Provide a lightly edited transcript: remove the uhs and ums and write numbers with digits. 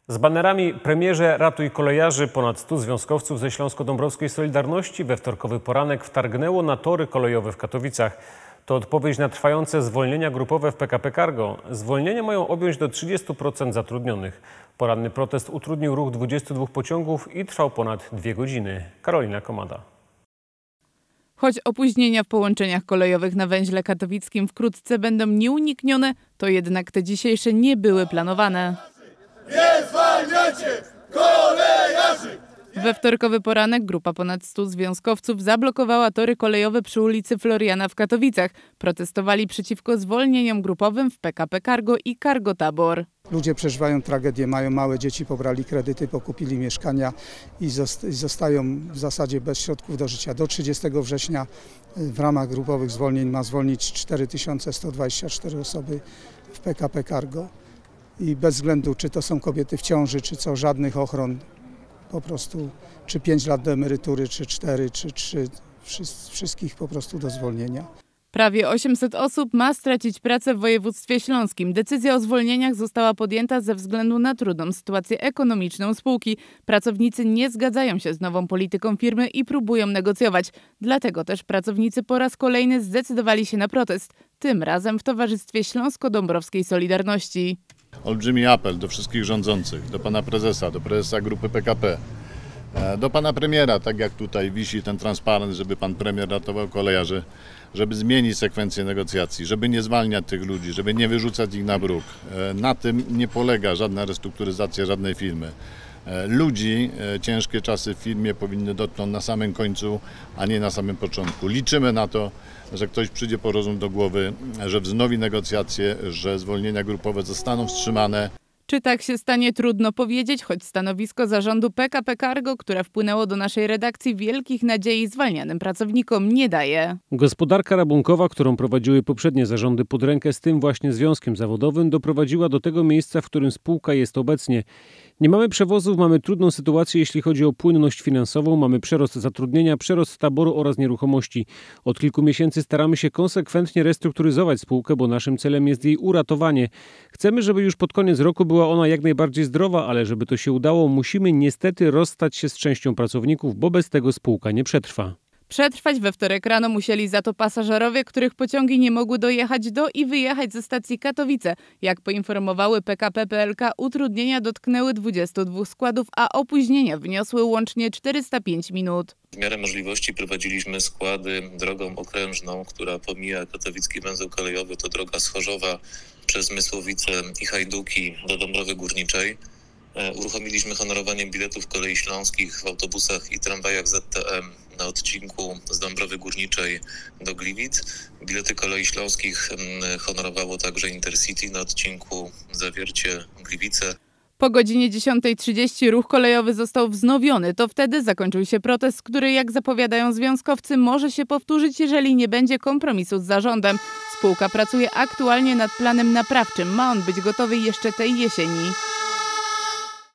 Z banerami „Premierze ratuj kolejarzy” ponad 100 związkowców ze Śląsko-Dąbrowskiej Solidarności we wtorkowy poranek wtargnęło na tory kolejowe w Katowicach. To odpowiedź na trwające zwolnienia grupowe w PKP Cargo. Zwolnienia mają objąć do 30% zatrudnionych. Poranny protest utrudnił ruch 22 pociągów i trwał ponad 2 godziny. Karolina Komada. Choć opóźnienia w połączeniach kolejowych na węźle katowickim wkrótce będą nieuniknione, to jednak te dzisiejsze nie były planowane. Nie zwalniacie kolejarzy! We wtorkowy poranek grupa ponad 100 związkowców zablokowała tory kolejowe przy ulicy Floriana w Katowicach. Protestowali przeciwko zwolnieniom grupowym w PKP Cargo i Cargo Tabor. Ludzie przeżywają tragedię, mają małe dzieci, pobrali kredyty, pokupili mieszkania i zostają w zasadzie bez środków do życia. Do 30 września w ramach grupowych zwolnień ma zwolnić 4124 osoby w PKP Cargo. I bez względu, czy to są kobiety w ciąży, czy co, żadnych ochron, po prostu, czy 5 lat do emerytury, czy 4, czy 3, wszystkich po prostu do zwolnienia. Prawie 800 osób ma stracić pracę w województwie śląskim. Decyzja o zwolnieniach została podjęta ze względu na trudną sytuację ekonomiczną spółki. Pracownicy nie zgadzają się z nową polityką firmy i próbują negocjować. Dlatego też pracownicy po raz kolejny zdecydowali się na protest. Tym razem w towarzystwie Śląsko-Dąbrowskiej Solidarności. Olbrzymi apel do wszystkich rządzących, do pana prezesa, do prezesa grupy PKP, do pana premiera, tak jak tutaj wisi ten transparent, żeby pan premier ratował kolejarzy, żeby zmienić sekwencję negocjacji, żeby nie zwalniać tych ludzi, żeby nie wyrzucać ich na bruk. Na tym nie polega żadna restrukturyzacja żadnej firmy. Ludzi ciężkie czasy w firmie powinny dotknąć na samym końcu, a nie na samym początku. Liczymy na to, że ktoś przyjdzie po rozum do głowy, że wznowi negocjacje, że zwolnienia grupowe zostaną wstrzymane. Czy tak się stanie, trudno powiedzieć, choć stanowisko zarządu PKP Cargo, które wpłynęło do naszej redakcji, wielkich nadziei zwalnianym pracownikom nie daje. Gospodarka rabunkowa, którą prowadziły poprzednie zarządy pod rękę z tym właśnie związkiem zawodowym, doprowadziła do tego miejsca, w którym spółka jest obecnie. Nie mamy przewozów, mamy trudną sytuację, jeśli chodzi o płynność finansową, mamy przerost zatrudnienia, przerost taboru oraz nieruchomości. Od kilku miesięcy staramy się konsekwentnie restrukturyzować spółkę, bo naszym celem jest jej uratowanie. Chcemy, żeby już pod koniec roku była ona jak najbardziej zdrowa, ale żeby to się udało, musimy niestety rozstać się z częścią pracowników, bo bez tego spółka nie przetrwa. Przetrwać we wtorek rano musieli za to pasażerowie, których pociągi nie mogły dojechać do i wyjechać ze stacji Katowice. Jak poinformowały PKP PLK, utrudnienia dotknęły 22 składów, a opóźnienia wyniosły łącznie 405 minut. W miarę możliwości prowadziliśmy składy drogą okrężną, która pomija katowicki węzeł kolejowy, to droga z Chorzowa przez Mysłowice i Hajduki do Dąbrowy Górniczej. Uruchomiliśmy honorowanie biletów kolei śląskich w autobusach i tramwajach ZTM na odcinku z Dąbrowy Górniczej do Gliwic. Bilety kolei śląskich honorowało także Intercity na odcinku Zawiercie-Gliwice. Po godzinie 10:30 ruch kolejowy został wznowiony. To wtedy zakończył się protest, który, jak zapowiadają związkowcy, może się powtórzyć, jeżeli nie będzie kompromisu z zarządem. Spółka pracuje aktualnie nad planem naprawczym. Ma on być gotowy jeszcze tej jesieni.